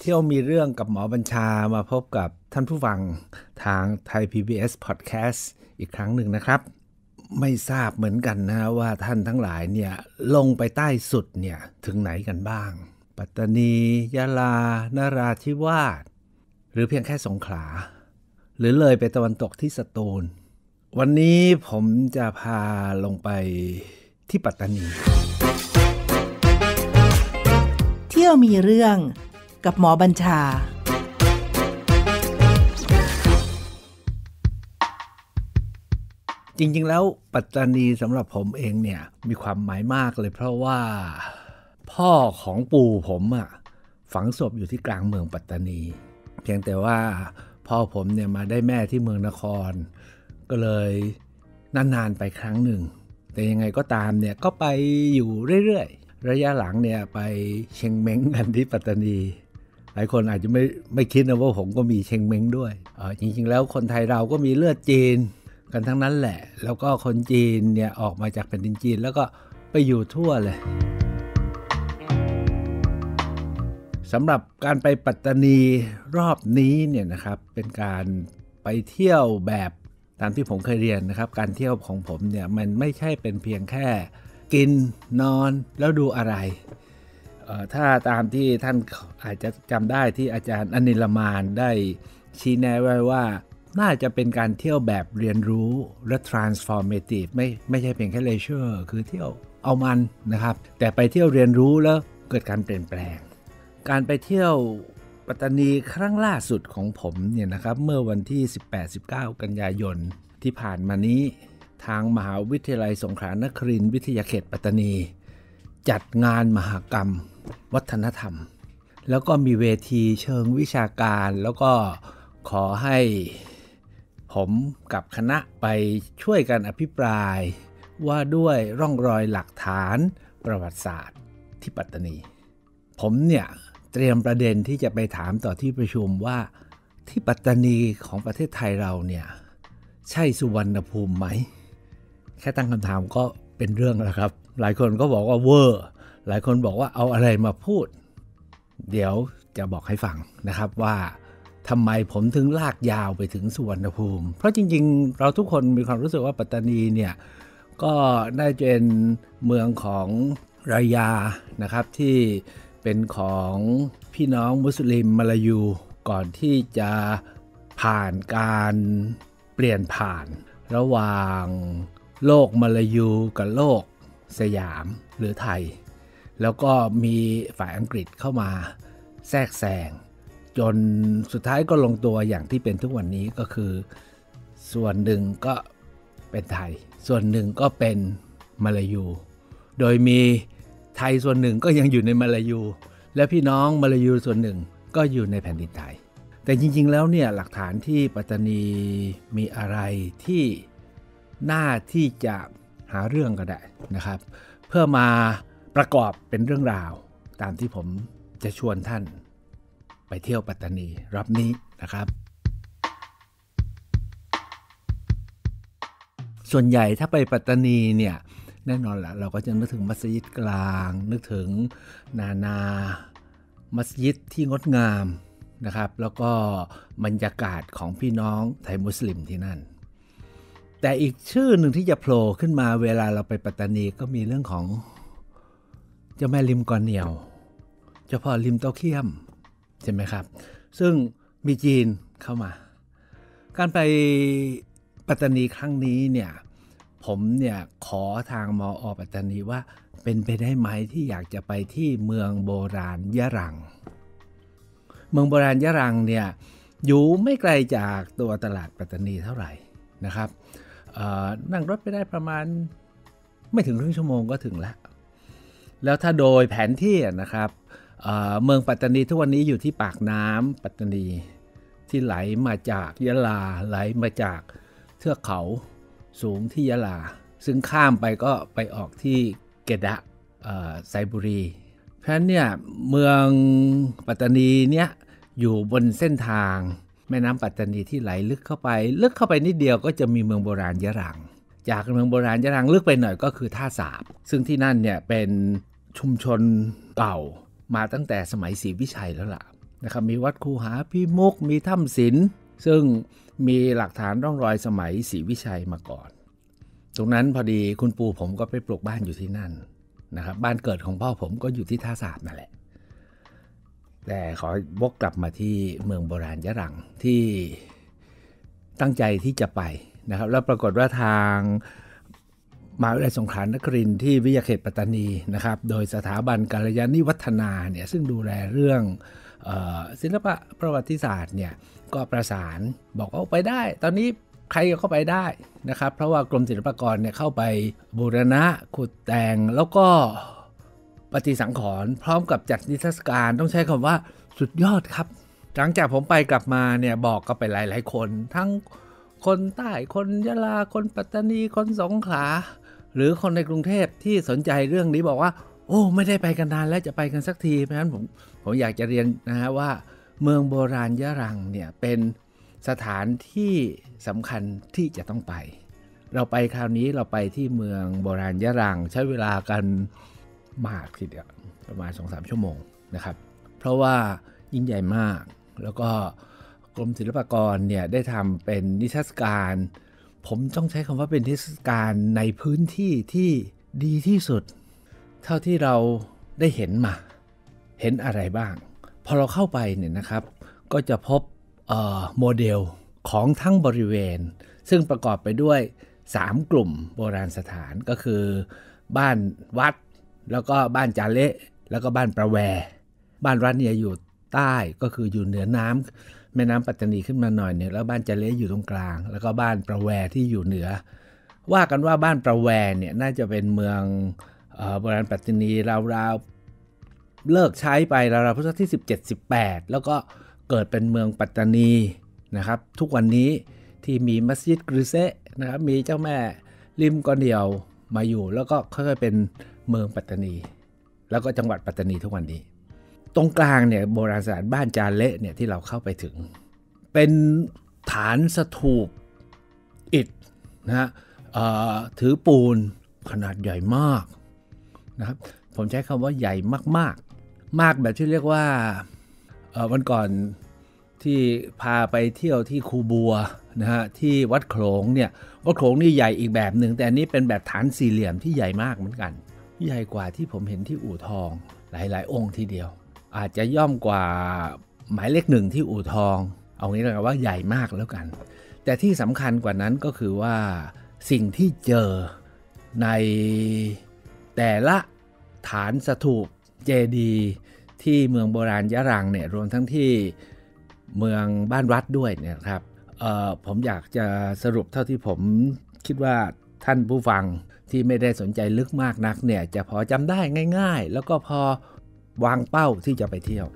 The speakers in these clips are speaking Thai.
เที่ยวมีเรื่องกับหมอบัญชามาพบกับท่านผู้ฟังทางไทย PBS Podcast อีกครั้งหนึ่งนะครับไม่ทราบเหมือนกันนะว่าท่านทั้งหลายเนี่ยลงไปใต้สุดเนี่ยถึงไหนกันบ้างปัตตานียะลานราธิวาสหรือเพียงแค่สงขลาหรือเลยไปตะวันตกที่สตูลวันนี้ผมจะพาลงไปที่ปัตตานีเที่ยวมีเรื่องกับหมอบัญชาจริงๆแล้วปัตตานีสำหรับผมเองเนี่ยมีความหมายมากเลยเพราะว่าพ่อของปู่ผมฝังศพอยู่ที่กลางเมืองปัตตานีเพียงแต่ว่าพ่อผมเนี่ยมาได้แม่ที่เมืองนครก็เลยนานๆไปครั้งหนึ่งแต่ยังไงก็ตามเนี่ยก็ไปอยู่เรื่อยๆระยะหลังเนี่ยไปเชงเม้งกันที่ปัตตานีหลายคนอาจจะไม่คิดนะว่าผมก็มีเชงเม้งด้วยจริงๆแล้วคนไทยเราก็มีเลือดจีนกันทั้งนั้นแหละแล้วก็คนจีนเนี่ยออกมาจากแผ่นดินจีนแล้วก็ไปอยู่ทั่วเลยสำหรับการไปปัตตานีรอบนี้เนี่ยนะครับเป็นการไปเที่ยวแบบตามที่ผมเคยเรียนนะครับการเที่ยวของผมเนี่ยมันไม่ใช่เป็นเพียงแค่กินนอนแล้วดูอะไรถ้าตามที่ท่านอาจจะจำได้ที่อาจารย์อนิลมานได้ชี้แนะไว้ว่าน่าจะเป็นการเที่ยวแบบเรียนรู้และ transformative ไม่ใช่เพียงแค่ leisure คือเที่ยวเอามันนะครับแต่ไปเที่ยวเรียนรู้แล้วเกิดการเปลี่ยนแปลงการไปเที่ยวปัตตานีครั้งล่าสุดของผมเนี่ยนะครับเมื่อวันที่ 18-19 กันยายนที่ผ่านมานี้ทางมหาวิทยาลัยสงขลานครินทร์วิทยาเขตปัตตานีจัดงานมหกรรมวัฒนธรรมแล้วก็มีเวทีเชิงวิชาการแล้วก็ขอให้ผมกับคณะไปช่วยกันอภิปรายว่าด้วยร่องรอยหลักฐานประวัติศาสตร์ที่ปัตตานีผมเนี่ยเตรียมประเด็นที่จะไปถามต่อที่ประชุมว่าที่ปัตตานีของประเทศไทยเราเนี่ยใช่สุวรรณภูมิไหมแค่ตั้งคำถามก็เป็นเรื่องแล้วครับหลายคนก็บอกว่าเวอร์หลายคนบอกว่าเอาอะไรมาพูดเดี๋ยวจะบอกให้ฟังนะครับว่าทำไมผมถึงลากยาวไปถึงสุวรรณภูมิเพราะจริงๆเราทุกคนมีความรู้สึกว่าปัตตานีเนี่ยก็ได้เป็นเมืองของรายานะครับที่เป็นของพี่น้องมุสลิมมาลายูก่อนที่จะผ่านการเปลี่ยนผ่านระหว่างโลกมาลายูกับโลกสยามหรือไทยแล้วก็มีฝ่ายอังกฤษเข้ามาแทรกแซงจนสุดท้ายก็ลงตัวอย่างที่เป็นทุกวันนี้ก็คือส่วนหนึ่งก็เป็นไทยส่วนหนึ่งก็เป็นมาลายูโดยมีไทยส่วนหนึ่งก็ยังอยู่ในมาลายูและพี่น้องมาลายูส่วนหนึ่งก็อยู่ในแผ่นดินไทยแต่จริงๆแล้วเนี่ยหลักฐานที่ปัตตานีมีอะไรที่น่าที่จะหาเรื่องก็ได้นะครับเพื่อมาประกอบเป็นเรื่องราวตามที่ผมจะชวนท่านไปเที่ยวปัตตานีรอบนี้นะครับส่วนใหญ่ถ้าไปปัตตานีเนี่ยแน่นอนแหละเราก็จะนึกถึงมัสยิดกลางนึกถึงนามัสยิดที่งดงามนะครับแล้วก็บรรยากาศของพี่น้องไทยมุสลิมที่นั่นแต่อีกชื่อหนึ่งที่จะโผล่ขึ้นมาเวลาเราไปปัตตานีก็มีเรื่องของเจ้าแม่ริมกอนเหนียวเจ้าพ่อริมเต้าเขี้ยมใช่ไหมครับซึ่งมีจีนเข้ามาการไปปัตตานีครั้งนี้เนี่ยผมเนี่ยขอทางมอ.ปัตตานีว่าเป็นไปได้ไหมที่อยากจะไปที่เมืองโบราณยะรังเมืองโบราณยะรังเนี่ยอยู่ไม่ไกลจากตัวตลาดปัตตานีเท่าไหร่นะครับนั่งรถไปได้ประมาณไม่ถึงครึ่งชั่วโมงก็ถึงแล้วถ้าโดยแผนที่นะครับเมืองปัตตานีทุกวันนี้อยู่ที่ปากน้ำปัตตานีที่ไหลมาจากยะลาไหลมาจากเทือกเขาสูงที่ยะลาซึ่งข้ามไปก็ไปออกที่เกดะไซบุรีเพราะฉะนั้นเนี่ยเมืองปัตตานีเนี่ยอยู่บนเส้นทางแม่น้ำปัตตานีที่ไหลลึกเข้าไปนิดเดียวก็จะมีเมืองโบราณยะรังจากเมืองโบราณยะรังลึกไปหน่อยก็คือท่าสาบซึ่งที่นั่นเนี่ยเป็นชุมชนเก่ามาตั้งแต่สมัยศรีวิชัยแล้วล่ะนะครับมีวัดคูหาพิมุขมีถ้ำศิลป์ซึ่งมีหลักฐานร่องรอยสมัยศรีวิชัยมาก่อนตรงนั้นพอดีคุณปู่ผมก็ไปปลูกบ้านอยู่ที่นั่นนะครับบ้านเกิดของพ่อผมก็อยู่ที่ท่าสาบนั่นแหละแต่ขอวกกลับมาที่เมืองโบราณยะรังที่ตั้งใจที่จะไปนะครับแล้วปรากฏว่าทางมหาวิทยาลัยสงขลานครินทร์ที่วิทยาเขตปัตตานีนะครับโดยสถาบันกัลยาณิวัฒนาเนี่ยซึ่งดูแลเรื่องศิลปะประวัติศาสตร์เนี่ยก็ประสานบอกว่าไปได้ตอนนี้ใครก็เข้าไปได้นะครับเพราะว่ากรมศิลปากรเนี่ยเข้าไปบูรณะขุดแต่งแล้วก็ปฏิสังขรณ์พร้อมกับจัดนิทรรศการต้องใช้คำว่าสุดยอดครับหลังจากผมไปกลับมาเนี่ยบอกกับไปหลายๆคนทั้งคนใต้คนยะลาคนปัตตานีคนสงขลาหรือคนในกรุงเทพที่สนใจเรื่องนี้บอกว่าโอ้ไม่ได้ไปกันนานแล้วจะไปกันสักทีเพราะฉะนั้นผมอยากจะเรียนนะฮะว่าเมืองโบราณยะรังเนี่ยเป็นสถานที่สำคัญที่จะต้องไปเราไปคราวนี้เราไปที่เมืองโบราณยะรังใช้เวลากันมากทีเดียวประมาณ 2-3 ชั่วโมงนะครับเพราะว่ายิ่งใหญ่มากแล้วก็กรมศิลปากรเนี่ยได้ทำเป็นนิทรรศการผมต้องใช้คำว่าเป็นนิทรรศการในพื้นที่ที่ดีที่สุดเท่าที่เราได้เห็นมาเห็นอะไรบ้างพอเราเข้าไปเนี่ยนะครับก็จะพบโมเดลของทั้งบริเวณซึ่งประกอบไปด้วย3กลุ่มโบราณสถานก็คือบ้านวัดแล้วก็บ้านจาเละแล้วก็บ้านประแวบ้านวัดเนี่ยอยู่ใต้ก็คืออยู่เหนือน้ำแม่น้ำปัตตานีขึ้นมาหน่อยนึงแล้วบ้านจาเละอยู่ตรงกลางแล้วก็บ้านประแวที่อยู่เหนือว่ากันว่าบ้านประแวเนี่ยน่าจะเป็นเมืองโบราณปัตตานีราวๆเลิกใช้ไปราวๆพุทธศตวรรษที่17-18แล้วก็เกิดเป็นเมืองปัตตานีนะครับทุกวันนี้ที่มีมัสยิดกฤเซะนะครับมีเจ้าแม่ริมกอเดียวมาอยู่แล้วก็ค่อยๆเป็นเมืองปัตตานีแล้วก็จังหวัดปัตตานีทุกวันนี้ตรงกลางเนี่ยโบราณสถานบ้านจาเละเนี่ยที่เราเข้าไปถึงเป็นฐานสถูปอิฐนะฮะถือปูนขนาดใหญ่มากนะครับผมใช้คำว่าใหญ่มากๆมากแบบที่เรียกว่าวันก่อนที่พาไปเที่ยวที่คูบัวนะฮะที่วัดโขลงเนี่ยวัดโขลงนี่ใหญ่อีกแบบหนึ่งแต่อันนี้เป็นแบบฐานสี่เหลี่ยมที่ใหญ่มากเหมือนกันใหญ่กว่าที่ผมเห็นที่อู่ทองหลายๆองค์ทีเดียวอาจจะย่อมกว่าหมายเลข1ที่อู่ทองเอางี้เลยว่าใหญ่มากแล้วกันแต่ที่สำคัญกว่านั้นก็คือว่าสิ่งที่เจอในแต่ละฐานสถูปเจดีย์ที่เมืองโบราณยะรังเนี่ยรวมทั้งที่เมืองบ้านวัดด้วยเนี่ยครับผมอยากจะสรุปเท่าที่ผมคิดว่าท่านผู้ฟังที่ไม่ได้สนใจลึกมากนักเนี่ยจะพอจำได้ง่ายๆแล้วก็พอวางเป้าที่จะไปเที่ยว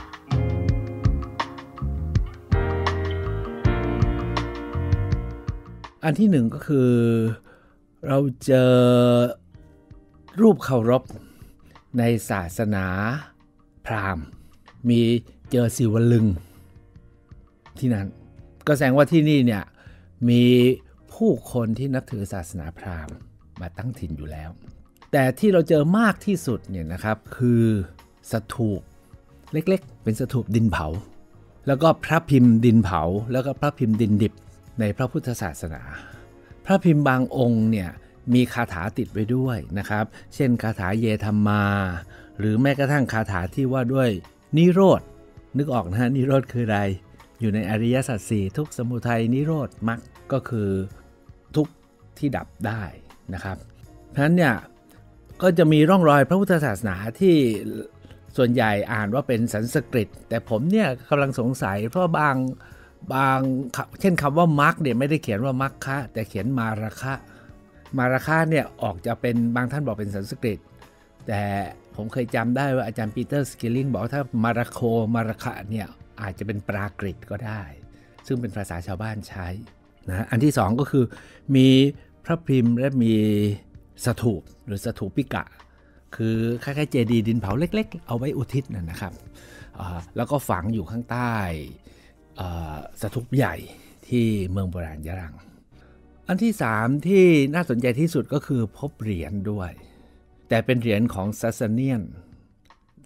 อันที่หนึ่งก็คือเราเจอรูปเคารพในศาสนาพราหมณ์มีเจอศิวลึงที่นั้นก็แสดงว่าที่นี่เนี่ยมีผู้คนที่นับถือศาสนาพราหมณ์มาตั้งถิ่นอยู่แล้วแต่ที่เราเจอมากที่สุดเนี่ยนะครับคือสถูปเล็กๆเป็นสถูปดินเผาแล้วก็พระพิมพ์ดินเผาแล้วก็พระพิมพ์ดินดิบในพระพุทธศาสนาพระพิมพ์บางองค์เนี่ยมีคาถาติดไว้ด้วยนะครับเช่นคาถาเยธรรมาหรือแม้กระทั่งคาถาที่ว่าด้วยนิโรธนึกออกนะฮะนิโรธคืออะไรอยู่ในอริยสัจสี่ทุกข์สมุทัยนิโรธมรรคก็คือทุกข์ที่ดับได้นะครับเพราะฉะนั้นเนี่ยก็จะมีร่องรอยพระพุทธศาสนาที่ส่วนใหญ่อ่านว่าเป็นสันสกฤตแต่ผมเนี่ยกำลังสงสัยเพราะบางเช่นคำว่ามรรคเนี่ยไม่ได้เขียนว่ามรรคะแต่เขียนมาราคะเนี่ยออกจะเป็นบางท่านบอกเป็นสันสกฤตแต่ผมเคยจำได้ว่าอาจารย์ปีเตอร์สกิลลิงบอกถ้ามาราคะเนี่ยอาจจะเป็นปรากฤตก็ได้ซึ่งเป็นภาษาชาวบ้านใช้นะอันที่สองก็คือมีพระพิมพ์และมีสถูปหรือสถูปิกะคือคล้ายๆเจดีย์ดินเผาเล็กๆเอาไว้อุทิศนะครับแล้วก็ฝังอยู่ข้างใต้สถูปใหญ่ที่เมืองโบราณยะรังอันที่3ที่น่าสนใจที่สุดก็คือพบเหรียญด้วยแต่เป็นเหรียญของซัสซาเนียน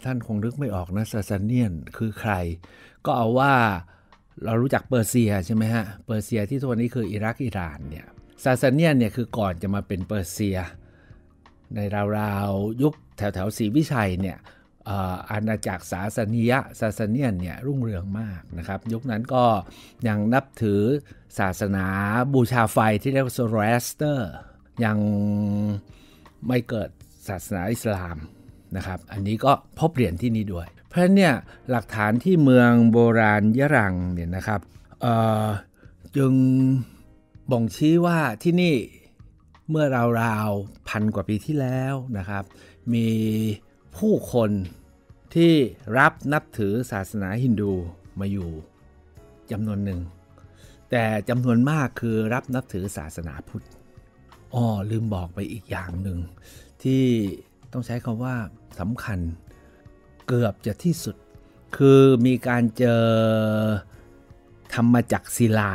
ท่านคงนึกไม่ออกนะซาซาเนียนคือใครก็เอาว่าเรารู้จักเปอร์เซียใช่ไหมฮะเปอร์เซียที่ทุกวันนี้คืออิรักอิหร่านเนี่ยซาซาเนียนเนี่ยคือก่อนจะมาเป็นเปอร์เซียในราวๆยุคแถวศรีวิชัยเนี่ยอาณาจักรซาซาเนียนเนี่ยรุ่งเรืองมากนะครับยุคนั้นก็ยังนับถือศาสนาบูชาไฟที่เรียกว่าโซโรแอสเตอร์ยังไม่เกิดศาสนาอิสลามนะครับอันนี้ก็พบเหรียญที่นี่ด้วยเพราะฉะนั้นเนี่ยหลักฐานที่เมืองโบราณยะรังเนี่ยนะครับจึงบ่งชี้ว่าที่นี่เมื่อราวๆพันกว่าปีที่แล้วนะครับมีผู้คนที่รับนับถือศาสนาฮินดูมาอยู่จำนวนหนึ่งแต่จำนวนมากคือรับนับถือศาสนาพุทธลืมบอกไปอีกอย่างหนึ่งที่ต้องใช้คำว่าสำคัญเกือบจะที่สุดคือมีการเจอธรรมจักรศิลา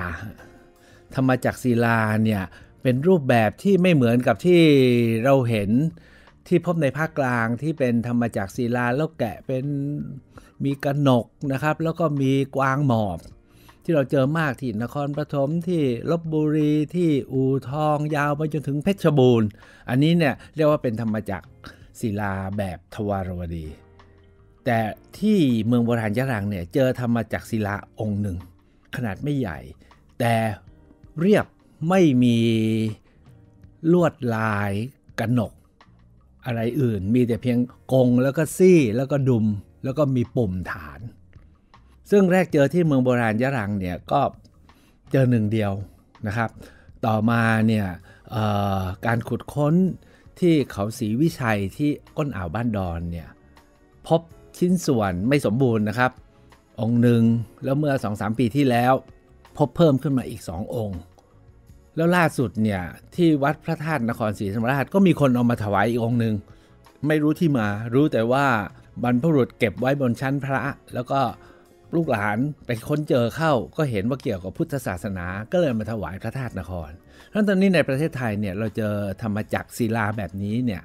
เนี่ยเป็นรูปแบบที่ไม่เหมือนกับที่เราเห็นที่พบในภาคกลางที่เป็นธรรมจักรศิลาแล้วแกะเป็นมีกนกนะครับแล้วก็มีกวางหมอบที่เราเจอมากที่นครปฐมที่ลพบุรีที่อู่ทองยาวไปจนถึงเพชรบูรณ์อันนี้เนี่ยเรียกว่าเป็นธรรมจักรศิลาแบบทวารวดีแต่ที่เมืองโบราณยะรังเนี่ยเจอธรรมจักรศิลาองค์หนึ่งขนาดไม่ใหญ่แต่เรียบไม่มีลวดลายกนกอะไรอื่นมีแต่เพียงกงแล้วก็ซี่แล้วก็ดุมแล้วก็มีปุ่มฐานซึ่งแรกเจอที่เมืองโบราณยะรังเนี่ยก็เจอหนึ่งเดียวนะครับต่อมาเนี่ยการขุดค้นที่เขาศรีวิชัยที่ก้นอ่าวบ้านดอนเนี่ยพบชิ้นส่วนไม่สมบูรณ์นะครับองค์หนึ่งแล้วเมื่อ 2-3 ปีที่แล้วพบเพิ่มขึ้นมาอีก2องค์แล้วล่าสุดเนี่ยที่วัดพระธาตุนครศรีธรรมราชก็มีคนเอามาถวายอีกองค์หนึ่งไม่รู้ที่มารู้แต่ว่าบรรพบุรุษเก็บไว้บนชั้นพระแล้วก็ลูกหลานไปค้นเจอเข้าก็เห็นว่าเกี่ยวกับพุทธศาสนาก็เลยมาถวายพระธาตุนครเพราะตอนนี้ในประเทศไทยเนี่ยเราเจอธรรมจักรศิลาแบบนี้เนี่ย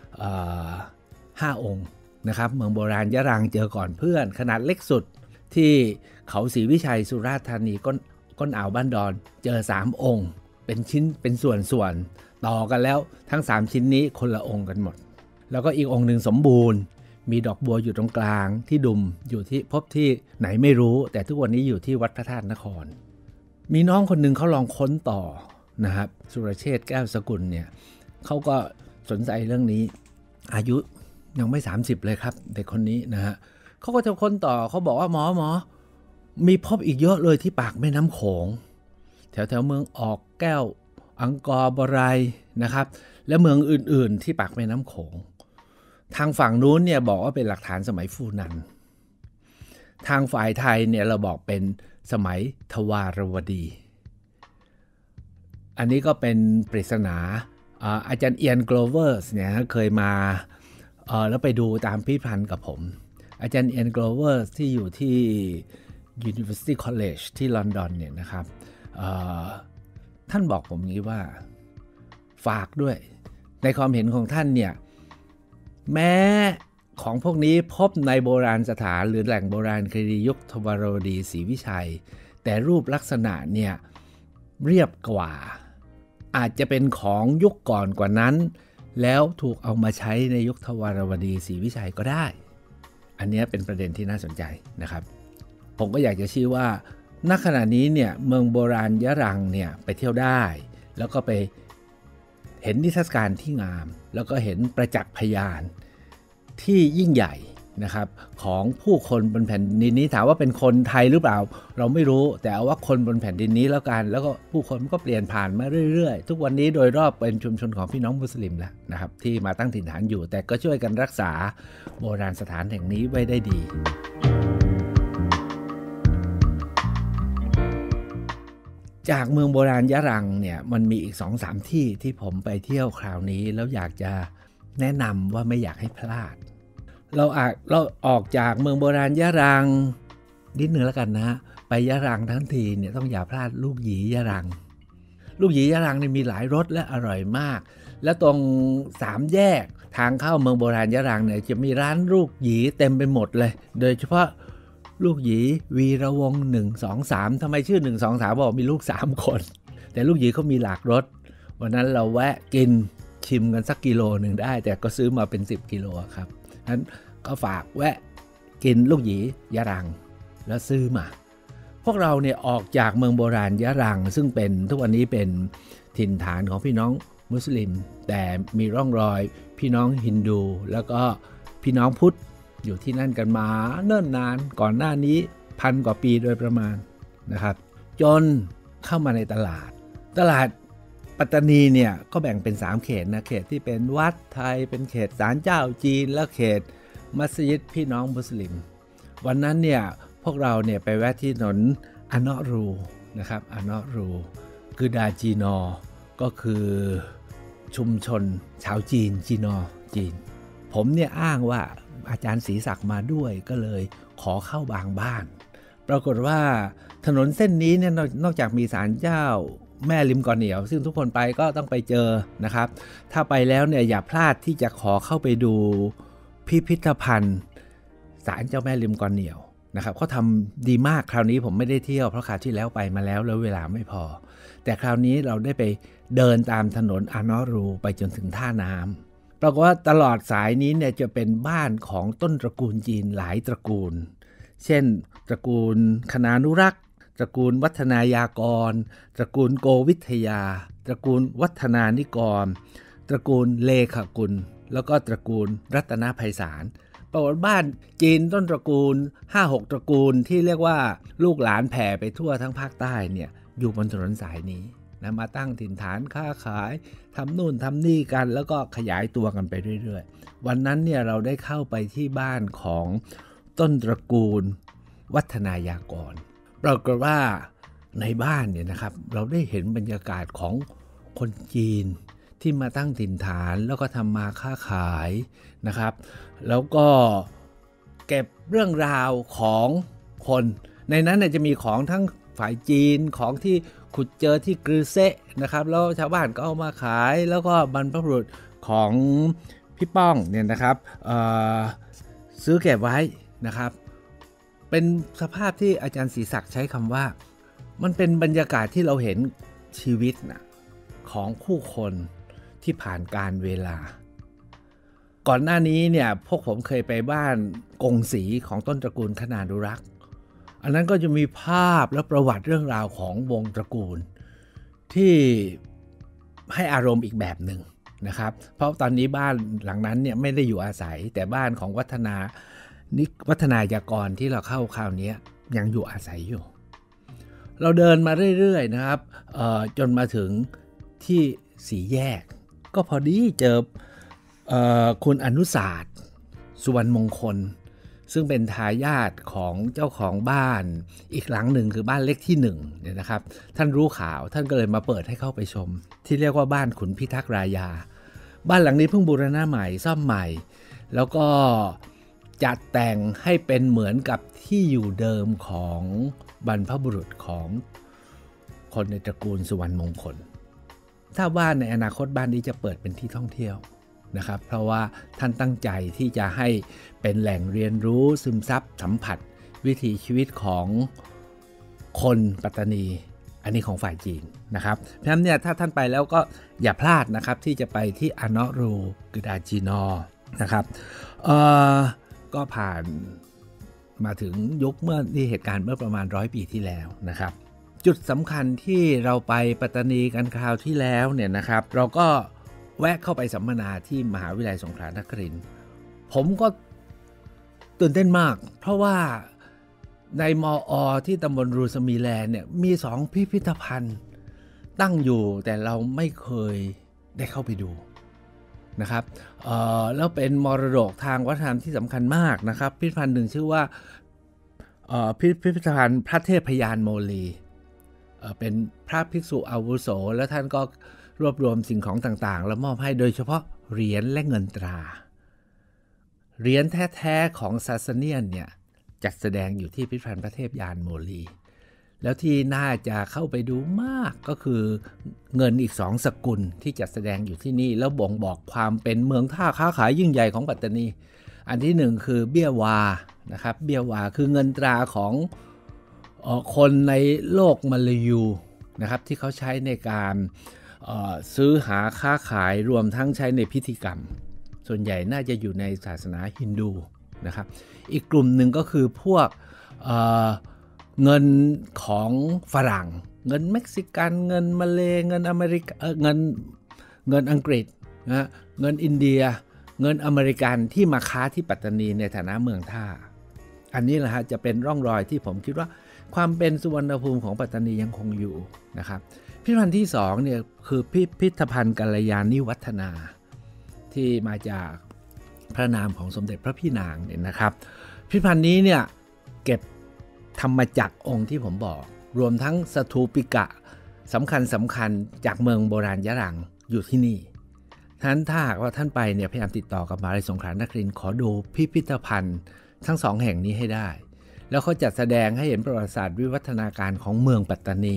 5 องค์นะครับเมืองโบราณยะรังเจอก่อนเพื่อนขนาดเล็กสุดที่เขาศรีวิชัยสุราษฎร์ธานีก้นอ่าวบ้านดอนเจอ3 องค์เป็นชิ้นเป็นส่วนต่อกันแล้วทั้ง3ชิ้นนี้คนละองค์กันหมดแล้วก็อีกองค์หนึ่งสมบูรณ์มีดอกบัวอยู่ตรงกลางที่ดุมอยู่ที่พบที่ไหนไม่รู้แต่ทุกวันนี้อยู่ที่วัดพระธาตุนครมีน้องคนหนึ่งเขาลองค้นต่อนะครับสุรเชษฐ์แก้วสกุลเนี่ยเขาก็สนใจเรื่องนี้อายุยังไม่30เลยครับเด็กคนนี้นะฮะเขาก็จะค้นต่อเขาบอกว่าหมอมีพบอีกเยอะเลยที่ปากแม่น้ำโขงแถวเมืองออกแก้วอังกอร์บรายนะครับและเมืองอื่นๆที่ปากแม่น้ำโขงทางฝั่งนู้นเนี่ยบอกว่าเป็นหลักฐานสมัยฟูนันทางฝ่ายไทยเนี่ยเราบอกเป็นสมัยทวารวดีอันนี้ก็เป็นปริศนาอาจารย์เอียนโกลเวอร์สเนี่ยเคยมาแล้วไปดูตามพิพิธภัณฑ์กับผมอาจารย์เอียนโกลเวอร์สที่อยู่ที่ University College ที่ลอนดอนเนี่ยนะครับท่านบอกผมงี้ว่าฝากด้วยในความเห็นของท่านเนี่ยแม้ของพวกนี้พบในโบราณสถานหรือแหล่งโบราณคดียุคทวารวดีศรีวิชัยแต่รูปลักษณะเนี่ยเรียบกว่าอาจจะเป็นของยุคก่อนกว่านั้นแล้วถูกเอามาใช้ในยุคทวารวดีศรีวิชัยก็ได้อันนี้เป็นประเด็นที่น่าสนใจนะครับผมก็อยากจะชี้ว่าณขณะนี้เนี่ยเมืองโบราณยะรังเนี่ยไปเที่ยวได้แล้วก็ไปเห็นนิทรรศการที่งามแล้วก็เห็นประจักษ์พยานที่ยิ่งใหญ่นะครับของผู้คนบนแผ่นดินนี้ถามว่าเป็นคนไทยหรือเปล่าเราไม่รู้แต่เอาว่าคนบนแผ่นดินนี้แล้วกันแล้วก็ผู้คนก็เปลี่ยนผ่านมาเรื่อยๆทุกวันนี้โดยรอบเป็นชุมชนของพี่น้องมุสลิมแล้วนะครับที่มาตั้งถิ่นฐานอยู่แต่ก็ช่วยกันรักษาโบราณสถานแห่งนี้ไว้ได้ดีจากเมืองโบราณยะรังเนี่ยมันมีอีก 2-3 ที่ที่ผมไปเที่ยวคราวนี้แล้วอยากจะแนะนำว่าไม่อยากให้พลาดเราออกจากเมืองโบราณยะรังนิดนึงแล้วกันนะไปยะรังทั้งทีเนี่ยต้องอย่าพลาดลูกหยียะรังลูกหยียะรังเนี่ยมีหลายรสและอร่อยมากแล้วตรง3แยกทางเข้าเมืองโบราณยะรังเนี่ยจะมีร้านลูกหยีเต็มไปหมดเลยโดยเฉพาะลูกหยีวีระวงศ์1 2 3ทำไมชื่อ1 2 3บอกมีลูก3คนแต่ลูกหยีเขามีหลากรสวันนั้นเราแวะกินชิมกันสักกิโลหนึ่งได้แต่ก็ซื้อมาเป็น10กิโลครับนั้นก็ฝากแวะกินลูกหยียะรังแล้วซื้อมาพวกเราเนี่ยออกจากเมืองโบราณยะรังซึ่งเป็นทุกวันนี้เป็นถิ่นฐานของพี่น้องมุสลิมแต่มีร่องรอยพี่น้องฮินดูแล้วก็พี่น้องพุทธอยู่ที่นั่นกันมาเนิ่นนานก่อนหน้านี้1,000 กว่าปีโดยประมาณนะครับจนเข้ามาในตลาดปัตตานีเนี่ยก็แบ่งเป็น3เขตนะเขตที่เป็นวัดไทยเป็นเขตศาลเจ้าจีนและเขตมัสยิดพี่น้องมุสลิมวันนั้นเนี่ยพวกเราเนี่ยไปแวะที่ถนนอาเนาะรูนะครับอาเนาะรูคือดาจีนอก็คือชุมชนชาวจีนจีนอจีนผมเนี่ยอ้างว่าอาจารย์ศรีศักดิ์มาด้วยก็เลยขอเข้าบางบ้านปรากฏว่าถนนเส้นนี้เนี่ยนอกจากมีศาลเจ้าแม่ริมก่อเหนียวซึ่งทุกคนไปก็ต้องไปเจอนะครับถ้าไปแล้วเนี่ยอย่าพลาดที่จะขอเข้าไปดูพิพิธภัณฑ์ศาลเจ้าแม่ริมก่อเหนียวนะครับเขาทำดีมากคราวนี้ผมไม่ได้เที่ยวเพราะคราวที่แล้วไปมาแล้วเวลาไม่พอแต่คราวนี้เราได้ไปเดินตามถนนอาเนาะรูไปจนถึงท่าน้ำปรากฏว่าตลอดสายนี้เนี่ยจะเป็นบ้านของต้นตระกูลจีนหลายตระกูลเช่นตระกูลคณานุรักษ์ตระกูลวัฒนายากรตระกูลโกวิทยาตระกูลวัฒนานิกรตระกูลเลขกุลแล้วก็ตระกูลรัตนไพศาลปรากฏบ้านจีนต้นตระกูล 5-6 ตระกูลที่เรียกว่าลูกหลานแผ่ไปทั่วทั้งภาคใต้เนี่ยอยู่บนถนนสายนี้นะมาตั้งถิ่นฐานค้าขายทำนู่นทำนี่กันแล้วก็ขยายตัวกันไปเรื่อยๆวันนั้นเนี่ยเราได้เข้าไปที่บ้านของต้นตระกูลวัฒนายากรปรากฏว่าในบ้านเนี่ยนะครับเราได้เห็นบรรยากาศของคนจีนที่มาตั้งถิ่นฐานแล้วก็ทำมาค้าขายนะครับแล้วก็เก็บเรื่องราวของคนในนั้นเนี่ยจะมีของทั้งฝ่ายจีนของที่ขุดเจอที่กรือเซะนะครับแล้วชาวบ้านก็เอามาขายแล้วก็บรรพบุรุษของพี่ป้องเนี่ยนะครับซื้อเก็บไว้นะครับเป็นสภาพที่อาจารย์ศรีศักดิ์ใช้คำว่ามันเป็นบรรยากาศที่เราเห็นชีวิตนะของผู้คนที่ผ่านการเวลาก่อนหน้านี้เนี่ยพวกผมเคยไปบ้านกงสีของต้นตระกูลคณานุรักษ์อันนั้นก็จะมีภาพและประวัติเรื่องราวของวงตระกูลที่ให้อารมณ์อีกแบบหนึ่งนะครับเพราะตอนนี้บ้านหลังนั้นเนี่ยไม่ได้อยู่อาศัยแต่บ้านของวัฒนายากรที่เราเข้าคราวนี้ยังอยู่อาศัยอยู่เราเดินมาเรื่อยๆนะครับจนมาถึงที่สี่แยกก็พอดีเจอคุณอนุศาสตร์สุวรรณมงคลซึ่งเป็นทายาทของเจ้าของบ้านอีกหลังหนึ่งคือบ้านเลขที่1เนี่ยนะครับท่านรู้ข่าวท่านก็เลยมาเปิดให้เข้าไปชมที่เรียกว่าบ้านขุนพิทักษ์รายาบ้านหลังนี้เพิ่งบูรณะใหม่ซ่อมใหม่แล้วก็จัดแต่งให้เป็นเหมือนกับที่อยู่เดิมของบรรพบุรุษของคนในตระกูลสุวรรณมงคลถ้าว่าในอนาคตบ้านนี้จะเปิดเป็นที่ท่องเที่ยวนะครับเพราะว่าท่านตั้งใจที่จะให้เป็นแหล่งเรียนรู้ซึมซับสัมผัสวิถีชีวิตของคนปัตตานีอันนี้ของฝ่ายจีนนะครับเพราะฉะนั้นเนี่ยถ้าท่านไปแล้วก็อย่าพลาดนะครับที่จะไปที่อาเนาะรูกึดาจีนอนะครับก็ผ่านมาถึงยุคเมื่อที่เหตุการณ์เมื่อประมาณ100 ปีที่แล้วนะครับจุดสำคัญที่เราไปปัตตานีกันคราวที่แล้วเนี่ยนะครับเราก็แวะเข้าไปสัมมนาที่มหาวิทยาลัยสงขลานครินทร์ผมก็ตื่นเต้นมากเพราะว่าในมอ.ที่ตำบลรูสมีแลนด์เนี่ยมี2พิพิธภัณฑ์ตั้งอยู่แต่เราไม่เคยได้เข้าไปดูนะครับแล้วเป็นมรดกทางวัฒนธรรมที่สำคัญมากนะครับพิพิธภัณฑ์หนึ่งชื่อว่าพิพิธภัณฑ์พระเทพยานโมลีเป็นพระภิกษุอาวุโสแล้วท่านก็รวบรวมสิ่งของต่างๆแล้วมอบให้โดยเฉพาะเหรียญและเงินตราเหรียญแท้ๆของซาสเนียนเนี่ยจัดแสดงอยู่ที่พิพิธภัณฑ์พระเทพยานโมลีแล้วที่น่าจะเข้าไปดูมากก็คือเงินอีก2สกุลที่จัดแสดงอยู่ที่นี่แล้วบ่งบอกความเป็นเมืองท่าค้าขายยิ่งใหญ่ของปัตตานีอันที่1คือเบี้ยวานะครับเบี้ยวาคือเงินตราของคนในโลกมัลลายูนะครับที่เขาใช้ในการซื้อหาค้าขายรวมทั้งใช้ในพิธีกรรมส่วนใหญ่น่าจะอยู่ในศาสนาฮินดูนะครับอีกกลุ่มหนึ่งก็คือพวกเงินของฝรั่งเงินเม็กซิกันเงินมาเลเงินอเมริกาเงินอังกฤษนะเงินอินเดียเงินอเมริกันที่มาค้าที่ปัตตานีในฐานะเมืองท่าอันนี้แหละฮะจะเป็นร่องรอยที่ผมคิดว่าความเป็นสุวรรณภูมิของปัตตานียังคงอยู่นะครับพิพิธภัณฑ์ที่2เนี่ยคือพิพิธภัณฑ์กัลยาณิวัฒนาที่มาจากพระนามของสมเด็จพระพี่นางเนี่ยนะครับพิพิธภัณฑ์นี้เนี่ยเก็บธรรมจักรองค์ที่ผมบอกรวมทั้งสถูปิกะสำคัญจากเมืองโบราณยะรังอยู่ที่นี่ฉะนั้นถ้าหากว่าท่านไปเนี่ยพยายามติดต่อกับมหาวิทยาลัยสงขลานครินทร์ขอดูพิพิธภัณฑ์ทั้ง2แห่งนี้ให้ได้แล้วเขาจัดแสดงให้เห็นประวัติศาสตร์วิวัฒนาการของเมืองปัตตานี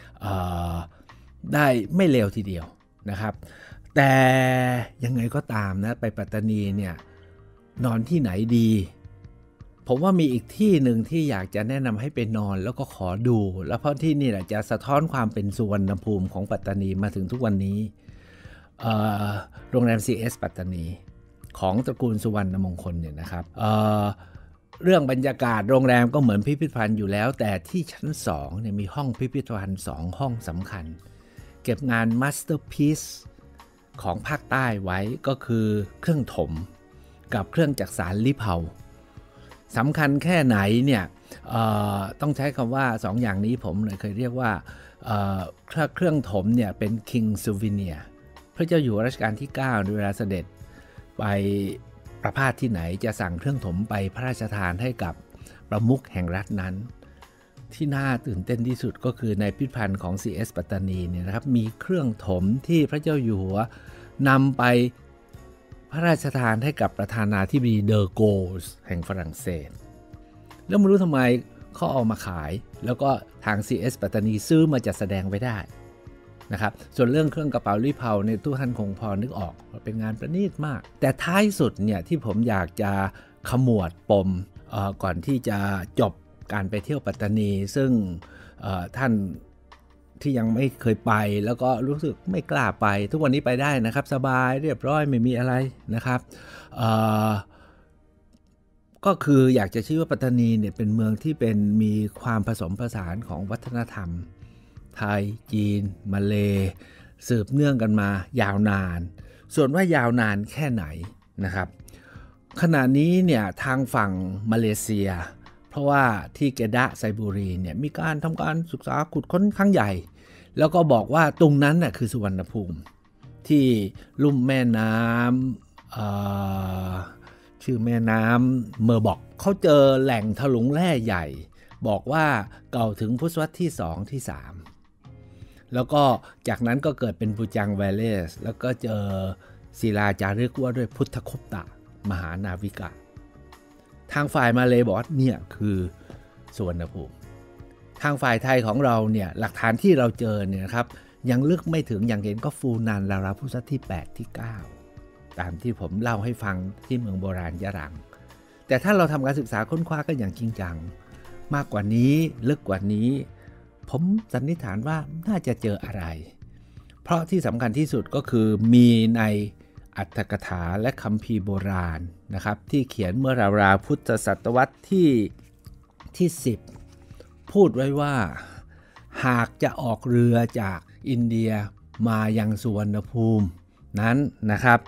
ได้ไม่เลวทีเดียวนะครับแต่ยังไงก็ตามนะไปปัตตานีเนี่ยนอนที่ไหนดีผมว่ามีอีกที่หนึ่งที่อยากจะแนะนำให้ไปนอนแล้วก็ขอดูแล้วเพราะที่นี่แหละจะสะท้อนความเป็นสุวรรณภูมิของปัตตานีมาถึงทุกวันนี้โรงแรม CS ปัตตานีของตระกูลสุวรรณมงคลเนี่ยนะครับเรื่องบรรยากาศโรงแรมก็เหมือนพิพิธภัณฑ์อยู่แล้วแต่ที่ชั้น2เนี่ยมีห้องพิพิธภัณฑ์2ห้องสำคัญเก็บงานมาสเตอร์พีซของภาคใต้ไว้ก็คือเครื่องถมกับเครื่องจักสานลิเผาสำคัญแค่ไหนเนี่ยต้องใช้คำว่า2อย่างนี้ผมเลยเคยเรียกว่าเครื่องถมเนี่ยเป็น King Souvenir พระเจ้าอยู่หัวรัชกาลที่9ในเวลาเสด็จไปประพาสที่ไหนจะสั่งเครื่องถมไปพระราชทานให้กับประมุขแห่งรัฐนั้นที่น่าตื่นเต้นที่สุดก็คือในพิพิธภัณฑ์ของ CS ปัตตานีเนี่ยนะครับมีเครื่องถมที่พระเจ้าอยู่หัวนำไปพระราชทานให้กับประธานาธิบดีเดอโกลแห่งฝรั่งเศสแล้วไม่รู้ทำไมเขาเอามาขายแล้วก็ทาง CS ปัตตานีซื้อมาจัดแสดงไว้ได้นะครับส่วนเรื่องเครื่องกระเป๋าลิเผาในตู้ท่านคงพอนึกออกเป็นงานประณีตมากแต่ท้ายสุดเนี่ยที่ผมอยากจะขมวดปมก่อนที่จะจบการไปเที่ยวปัตตานีซึ่งท่านที่ยังไม่เคยไปแล้วก็รู้สึกไม่กล้าไปทุกวันนี้ไปได้นะครับสบายเรียบร้อยไม่มีอะไรนะครับก็คืออยากจะชี้ว่าปัตตานีเนี่ยเป็นเมืองที่มีความผสมผสานของวัฒนธรรมไทยจีนมาเลสืบเนื่องกันมายาวนานส่วนว่ายาวนานแค่ไหนนะครับขณะนี้เนี่ยทางฝั่งมาเลเซียเพราะว่าที่เกดะไซบูรีเนี่ยมีการทำการศึกษาขุดค้นครั้งใหญ่แล้วก็บอกว่าตรงนั้นน่ะคือสุวรรณภูมิที่ลุ่มแม่น้ำชื่อแม่น้ำเมอร์บอกเขาเจอแหล่งถลุงแร่ใหญ่บอกว่าเก่าถึงพุทธศตวรรษที่2ที่3แล้วก็จากนั้นก็เกิดเป็นบูจังแวลเลสแล้วก็เจอศิลาจารึกว่าด้วยพุทธคุปตะมหานาวิกะทางฝ่ายมาเลย์บอกว่าเนี่ยคือสุวรรณภูมิทางฝ่ายไทยของเราเนี่ยหลักฐานที่เราเจอเนี่ยนะครับยังลึกไม่ถึงอย่างเห็นก็ฟูนานราวๆพุทธศตวรรษที่8ที่9ตามที่ผมเล่าให้ฟังที่เมืองโบราณยะรังแต่ถ้าเราทำการศึกษาค้นคว้ากันอย่างจริงจังมากกว่านี้ลึกกว่านี้ผมสันนิษฐานว่าน่าจะเจออะไรเพราะที่สำคัญที่สุดก็คือมีในอัตถกถาและคัมภีร์โบราณนะครับที่เขียนเมื่อราวๆพุทธศตวรรษที่10พูดไว้ว่าหากจะออกเรือจากอินเดียมายังสุวรรณภูมินั้นนะครับ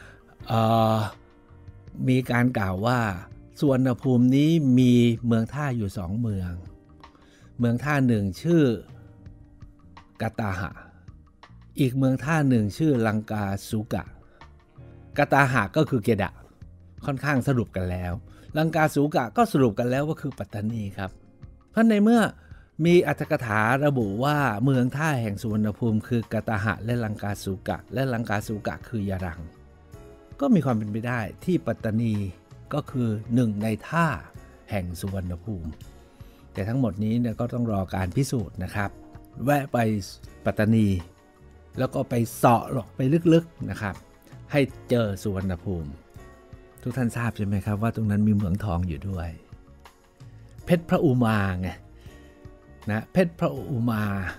มีการกล่าวว่าสุวรรณภูมินี้มีเมืองท่าอยู่2เมืองท่าหนึ่งชื่อกาตาหะอีกเมืองท่าหนึ่งชื่อลังกาสุกะกาตาหะก็คือเกดะค่อนข้างสรุปกันแล้วลังกาสุกะก็สรุปกันแล้วว่าคือปัตตานีครับเพราะในเมื่อมีอัตถกถาระบุว่าเมืองท่าแห่งสุวรรณภูมิคือกาตาหะและลังกาสุกะและลังกาสุกะคือยะรังก็มีความเป็นไปได้ที่ปัตตานีก็คือหนึ่งในท่าแห่งสุวรรณภูมิแต่ทั้งหมดนี้เนี่ยก็ต้องรอการพิสูจน์นะครับแวะไปปัตตานีแล้วก็ไปเสาะหลอกไปลึกๆนะครับให้เจอสุวรรณภูมิทุกท่านทราบใช่ไหมครับว่าตรงนั้นมีเหมืองทองอยู่ด้วยเพชรพระอุมาไงนะเพชรพระอุมา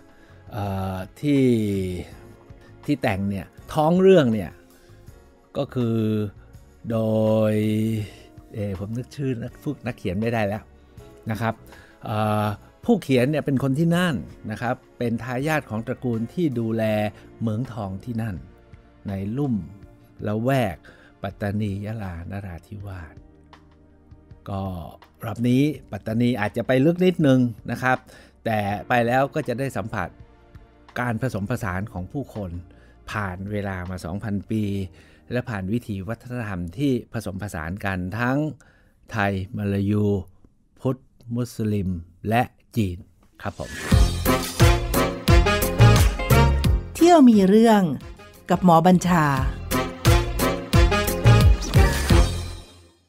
ที่แต่งเนี่ยท้องเรื่องเนี่ยก็คือโดยผมนึกชื่อนักเขียนไม่ได้แล้วนะครับผู้เขียนเนี่ยเป็นคนที่นั่นนะครับเป็นทายาทของตระกูลที่ดูแลเหมืองทองที่นั่นในลุ่มละแวกปัตตานียะลานราธิวาสก็รอบนี้ปัตตานีอาจจะไปลึกนิดนึงนะครับแต่ไปแล้วก็จะได้สัมผัสการผสมผสานของผู้คนผ่านเวลามา 2,000 ปีและผ่านวิถีวัฒนธรรมที่ผสมผสานกันทั้งไทยมลายูพุทธมุสลิมและจีนครับผมเที่ยวมีเรื่องกับหมอบัญชา